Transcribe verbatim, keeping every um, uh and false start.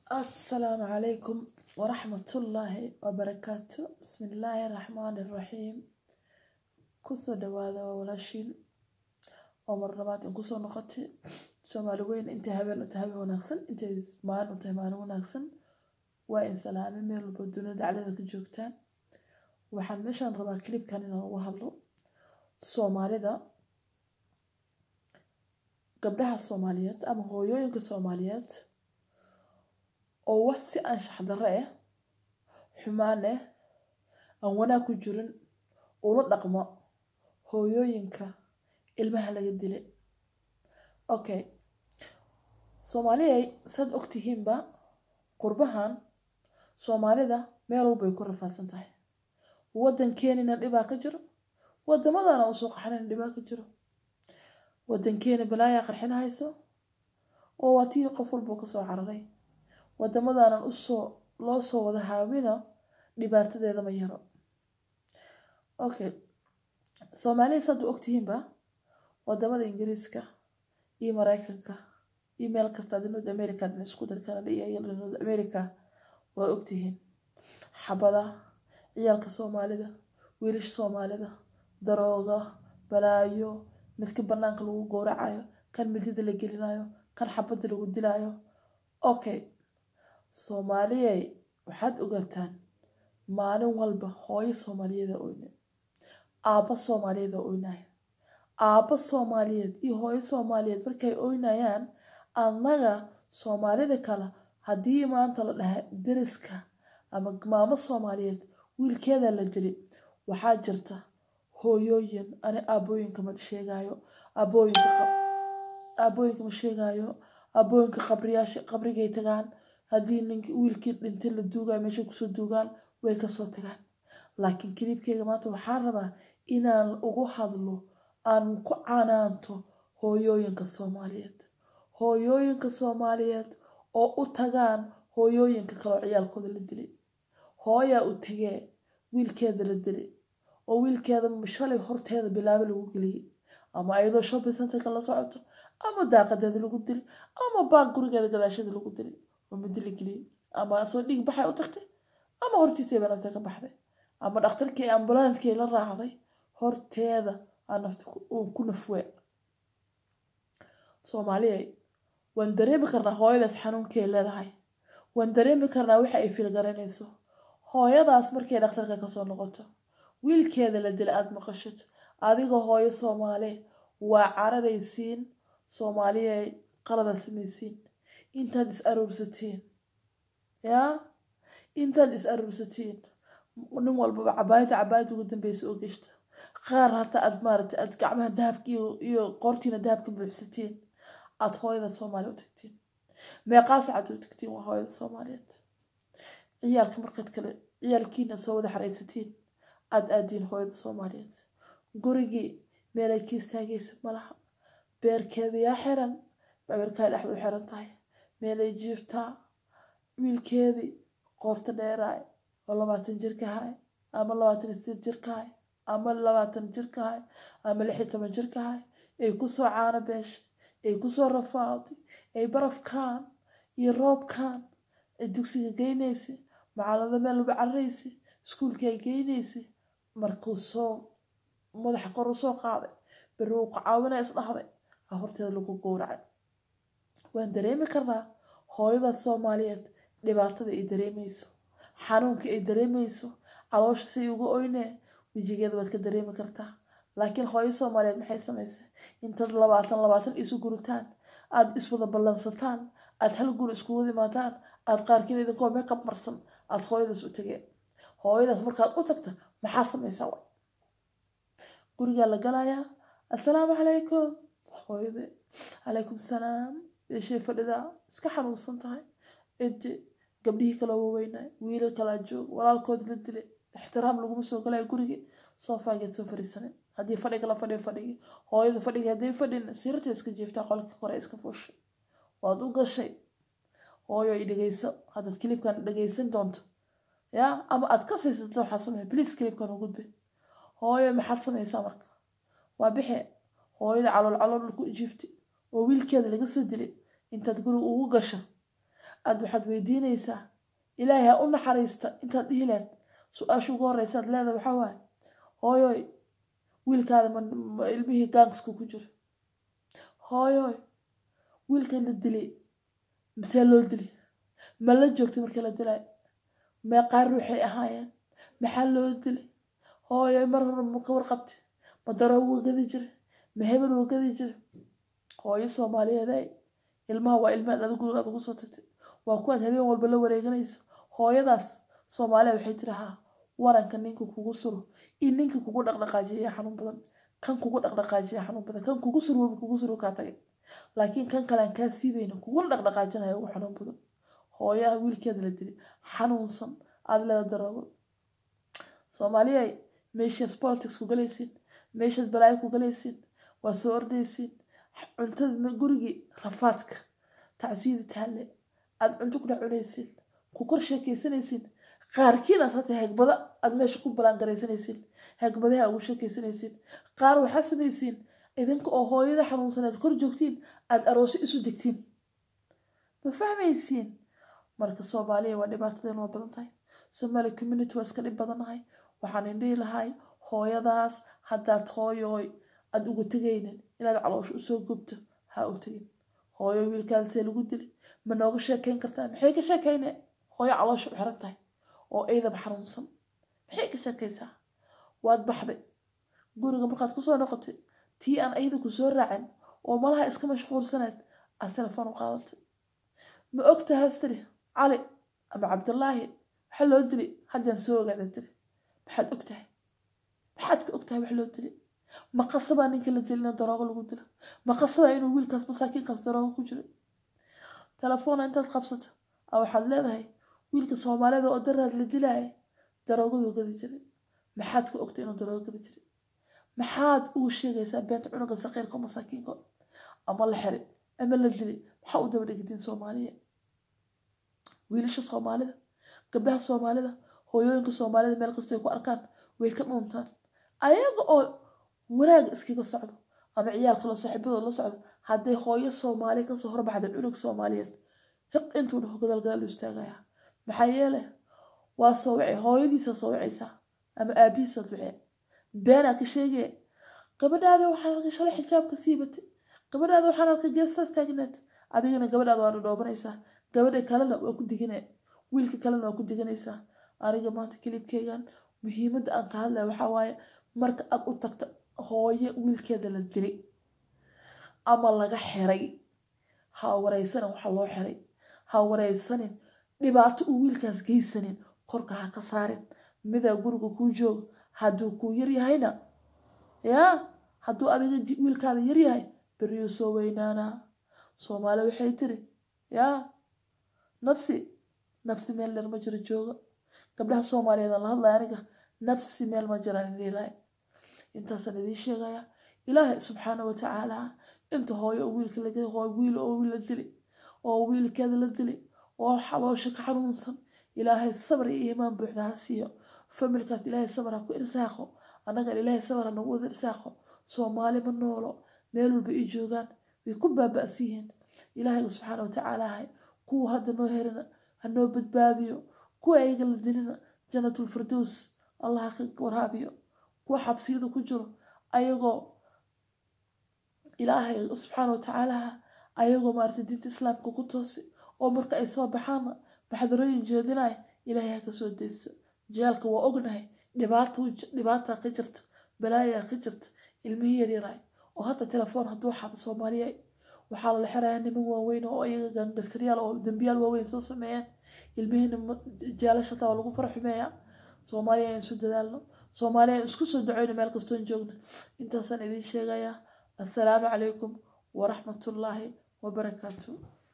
السلام عليكم ورحمة الله وبركاته. بسم الله الرحمن الرحيم. كسر دواذا ولاشين ومر نبات كسر نقطة سومالوين انت هبل انت هبل وناقصن انت زمان انت مان وناقصن وإن سلامي من البدون على ذاك الجوكتان وحمشان ربا كليب كان وهلو الصومالي ذا قبلها الصوماليات أما هو يوينك الصوماليات oo wax si aan shaxdare ah xumaan ah aan wanaag ku jirin oo la dhaqmo hooyooyinka ilmaha laga dilay. Okay, Soomaaliya sad ogtihiin ba qurbahan Soomaalida meel walba ay ku rafaadsan tahay. Wadankeena dhibaa ka jiro, wadamada oo soo qaxan dhibaa ka jiro. Wadankeena balaaya qarxinayso oo watii qof walba ka soo cararay. wadamadan u soo loo soo wada haawina dhibaatadeeda ma yaro. Okay, Soomaaliya sad ogtihiin ba wadamada Ingiriiska iyo Mareykanka iyo meel kasta North America isku dar Canada iyo North America waa ogtihiin xabada ciyalka Soomaalida wiilasha Soomaalida darooga balaayo midka banaanka lagu gooracayo kan midida la gelinayo kan xabada lagu dilaayo. Okay, Soomaaliya waxaad ogaataan maalin walba hooyo Soomaaliyeed oo inay aaba Soomaaliyeed oo inay aaba Soomaaliyeed iyo hooyo Soomaaliyeed markay oynayaan annaga Soomaalida kala hadii maanta la dhahay deriska ama maamo Soomaaliyeed wiilkeeda la dilay waxaa jirta hooyooyin ani aabooyinka ma sheegayo aabooyinka aabooyinka ma sheegayo aabooyinka qabriyaasha qabrigay tagaan hadii ninka wiilkii dhintay la duugaa meesha ku soo duugaan way ka soo tagaan. laakiin kilibkeyga maanta waxaan rabaa inaan ugu hadlo aan ku canaanto hooyooyinka Soomaaliyeed hooyooyinka Soomaaliyeed oo u tagaan hooyooyinka kale ciyaalkooda la dilay. hooya u tagay wiilkeeda la dilay oo wiilkeeda shalay horteeda bilaabo lagu geliyay ama ayadoo shopping center ka la socoto ama daaqadeeda lagu dilay ama baag gurigeeda gadaasheeda lagu dilay ومدلي قلي أما أصدق بحي أتختي أما هرتي سيبنا نفتك بحذي أما الأختر كي أمبولانس كي للراعي هرت هذا أنا نفتك وكون فوق Soomaaliya وان دريم كرنا هاي بس حنون كي للراعي وان دريم كرنا وحي في الجرانيسو هاي هذا أسمر كي الأختر كسر نقطة ويل كذا لدل أد مقشت هذه هاي Soomaaliya وعرريسين Soomaaliya قرض سميسين انت ديس أروبستين يا انت ديس أروبستين ونم والبا عبايت عبايت وقدم بيسوق قشطة خير حتى أدمارت أدقعمها دهبك يو قورتين دهبك بحستين أدخوي ذا Soomaaliya وتكتين ما قاس عدو تكتين وهاي ذا Soomaaliyeed عيالك مرقد كلا عيالكينا سوى ذا حريستين أد أدين هاي ذا Soomaaliyeed قرقي ميلا كيس تاقيس ملحا بير كذي يا حيران بير كاي لحظو حيران تاي meelay jiiftaa wiilkeedii qoorta dheeraay oo labaatan jirka hay ama labaatan iyo siddeed jirka hay ama labaatan jirka hay ama lix iyo toban jirka hay ay ku soo caana beesh ay ku soo rafaaday ay barafkaan iyo roobkaan ay dugsiga geynaysay macallada meel walba carraysay iskuulka ay geynaysay markuu soo madaxa kor u soo qaaday bari uu caawinay isdhaxday horteeda lagu gowracay. waan dareemi karnaa hooyada Soomaaliyeed dhibaatada ay dareemayso xanuunka ay dareemayso caloosha si ugu oynee wajigeeda waad ka dareemi kartaa. laakiin hooyo Soomaaliyeed maxay samaysay inta labaatan labaatan isu guritaan aad iswada ballansataan aad hal guri isku wada imaadaan aad qaarkiin idinkoo makeup marsan aad hooyadaas u tageen hooyadaas markaad u tagta maxaa samaysaa way guriga la galayaa assalaamu calaykum hooyada calaykum salaam شيء فلذا سكحن وصنتها إنت قبليه كلا ووينا ويل كلا جو ولا الكود للدل احترام لقوم سوق لا يقولي صافا جت سفر السنة هذه فريق لا فريق فريق هو إذا فريق هذه فريق سيرت يسك جيفت قالك قرأ يسك فوش وهذا قشة هو يدي جيس هذا الكليب كان دقيسين دونت يا أما أتكسر ستو حسمه بليس كليب كان موجود به هو يوم حسمه يسامك وبحي هو إذا على العلو لكو جيفتي وويل كذا اللي قصدي انت تقول وقشة aad waxaad weydiinaysaa ilaahay ha u naxariista intaad dhihi lahayd su-aasha ugu horreysa aad leedahay waxaa waaye hooyoy wiilkaada ma ilmihii gaangska ku jiro hooyoy wiilkan la dilay misee loo dilay ma la joogtay markii la dilay meeqaa ruuxay ahaayeen maxaa loo dilay hooyoy mar hore ma ka warqabtay ma daroogu gadi jira ma hebel uu gadi jira hooyo Soomaaliyeed ay ilmaha waa ilmaha aad guriga ugu soo tagtay waa kuwaad habeen walba la wareeganayso hooyadaas Soomaaliyeed waxay tirahaa waranka ninka kugu suro in ninka kugu dhaqdhaqaajiyo xanuun badan kan kugu dhaqdhaqaajiyo xanuun badan kan kugu suro kugu suro ka tagay laakiin kan kale aan ka siibayno kugu dhaqdhaqaajinayo ugu xanuun badan hooyaha wiilkeeda la dilay xanuunsan aad la daroobo Soomaaliyeed meesha politics ku galaysid meesha balay ku galaysid waa soo ordaysid cuntada gurigi rafaadka tacsiid taale aad cunto ku dhacunaysid ku kor sheekaysanaysid qaarkiina ratay hagbada aad meesha ku balan garaysanaysid hagbadaha ugu sheekaysanaysid qaar waxa sameeyeen idinka oo hooyada xanuunsaneed kor joogtiin aad aroos isu digtiin ma fahmaysiin marka Soomaaliya waa dhibaatada oo badan tahay Somali community waa iska dhib badanahay waxaan indhihi lahay hooyadaas haddaad hooyoy aad ugu tagaynin inaad caloosh u soo gubto ha u tagin hooyo wiilkaada see lagu dilay ma nooga sheekayn kartaa maxay ka sheekaynay hooyo caloosh u xiran tahay oo eedaba xanuunsan maxay ka sheekaysaa waad baxday guriga markaad ku soo noqotay tii aan ayda ku soo raacin oo malaha iska mashquulsanayd aad telefoon u qaadatay ma ogtahay hastri cali ama cabdullaahi waxa loo dilay haddaan soo ogaaday tiri maxaad ogtahay maxaad ka ogtahay wax loo dilay ma qasaba ninka la dilay daroogo lagu dilo ma qasaba inuu wiilkaas masaakiinkaas daroogo ku jiro telefoon intaad qabsato aw waxaad leedahay wiilka Soomaaliyeed oo daraad la dilay daroogadu gadi jiray maxaad ka ogtahay inuu daroogo gadi jiray maxaad ugu sheegaysaa beenta cunuga saqiirka masaakiinka ama la xiray ama la dilay waxa uu daba dhigtiin Soomaaliyeed wiilasha Soomaalida gabdhaha Soomaalida hooyooyinka Soomaalida meel kasta ay ku arkaan way ka dhuntaan ayaga oo wanaag iskaga socdo ama ciyaalka la saaxiibada la socdo haday hooyo Soomaali ka soo horbaxday cunug Soomaaliyeed hiq intuu dhaho gadal gadal u istaagaya maxay yeelay waa soo wacay hooyadiisa soo wacaysa ama aabihiisa wacay beena ka sheegay gabadhaada waxaan ka shalay xijaabka siibatay gabadhaada waxaan ka jeestas taagneed adigana gabadhaada waa dhoobanaysa gabadha kalena waa ku diganay wiilka kalena waa ku diganaysa ariga maanta kilibkeygan muhiimada aan ka hadlay waxa waaye marka aad u tagto hooyo wiilkeeda la dilay ama laga xiray ha wareysan waxa loo xiray ha wareysan dhibaato uu wiilkaas geysanin qorka ha ka saarin mida guriga ku joog haduu ku yar yahayna ya haduu adiga wiilkaada yar yahay bariyo soo weynaana Soomaali waxay tiri ya nafsi nafsi meel dheer ma jiro jooga gabdhaha Soomaaliyeed la hadlay aniga nafsi meel ma jiraan ilaahay inta sanadii sheegaya ilaahay subhanahu wa ta'ala inta hooyo wiilka laga hooyo wiil oo wiil la dilay oo wiilkeeda la dilay oo xaloosha ka xanuunsan ilaahay sabr iyo iimaan buuxda ha siiyo familkaas ilaahay sabr ha ku irsaaqo anaga ilaahay sabr ha nagu irsaaqo Soomaali ma noolo meel walba ay joogaan way ku baaba'siin ilaahay subhanahu wa ta'ala ku hadda noo herina hanoo badbaadiyo ku ayaga la dilina jannatul firdaws allah ka waraabiyo ku xabsiyada ku jiro ayagoo ilaahay subhanahu wa ta'ala ayagoo maartay diinta islaamka ku toosi oo marka ay soo baxaan baxdarooyin jeedinay ilaahay ka soo deesto jeelka waa ognahay dhibaato dhibaato ka jirta balaaya ka jirta ilmihi yar yaray oo hata telefoon haduu xado Soomaaliyeed waxa la xirayaa niman waaweyn oo ayaga gangastariyaal oo dambiyaal waaweyn soo sameeyaan ilmihina jaalasha taa lagu farxumeeyaa Soomaaliya isku dadaalno Soomaaliya isku soo duceyno meel kasto joogno intaas aan idin sheegaya assalaamu calaykum wa rahmatullaahi wa barakaatuh